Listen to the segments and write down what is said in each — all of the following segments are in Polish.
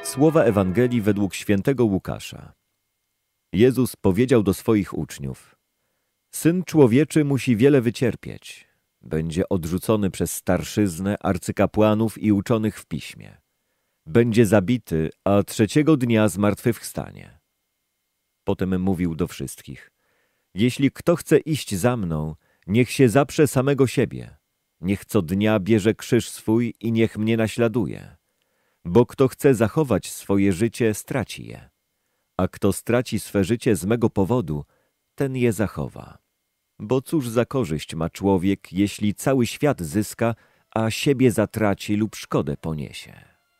Słowa Ewangelii według świętego Łukasza. Jezus powiedział do swoich uczniów: Syn Człowieczy musi wiele wycierpieć. Będzie odrzucony przez starszyznę, arcykapłanów i uczonych w piśmie. Będzie zabity, a trzeciego dnia zmartwychwstanie. Potem mówił do wszystkich: Jeśli kto chce iść za mną, niech się zaprze samego siebie. Niech co dnia bierze krzyż swój i niech mnie naśladuje. Bo kto chce zachować swoje życie, straci je. A kto straci swe życie z mego powodu, ten je zachowa. Bo cóż za korzyść ma człowiek, jeśli cały świat zyska, a siebie zatraci lub szkodę poniesie?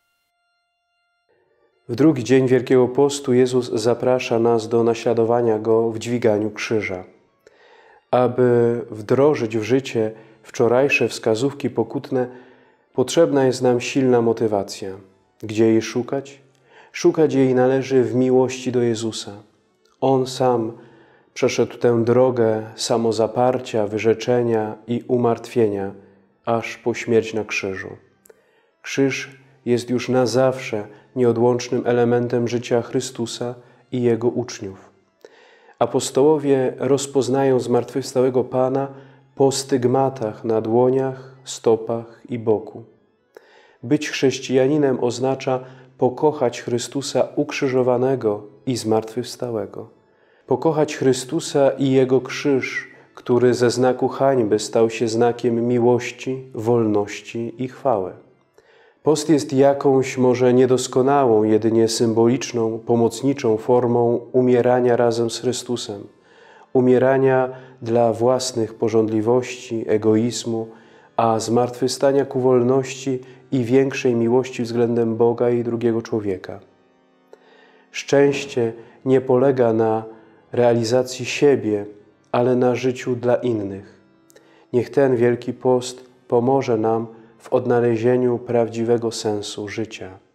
W drugi dzień Wielkiego Postu Jezus zaprasza nas do naśladowania Go w dźwiganiu krzyża. Aby wdrożyć w życie wczorajsze wskazówki pokutne, potrzebna jest nam silna motywacja. Gdzie jej szukać? Szukać jej należy w miłości do Jezusa. On sam przeszedł tę drogę samozaparcia, wyrzeczenia i umartwienia, aż po śmierć na krzyżu. Krzyż jest już na zawsze nieodłącznym elementem życia Chrystusa i Jego uczniów. Apostołowie rozpoznają zmartwychwstałego Pana po stygmatach na dłoniach, stopach i boku. Być chrześcijaninem oznacza pokochać Chrystusa ukrzyżowanego i zmartwychwstałego. Pokochać Chrystusa i Jego krzyż, który ze znaku hańby stał się znakiem miłości, wolności i chwały. Post jest jakąś może niedoskonałą, jedynie symboliczną, pomocniczą formą umierania razem z Chrystusem. Umierania dla własnych pożądliwości, egoizmu, a zmartwychwstania ku wolności i większej miłości względem Boga i drugiego człowieka. Szczęście nie polega na realizacji siebie, ale na życiu dla innych. Niech ten Wielki Post pomoże nam w odnalezieniu prawdziwego sensu życia.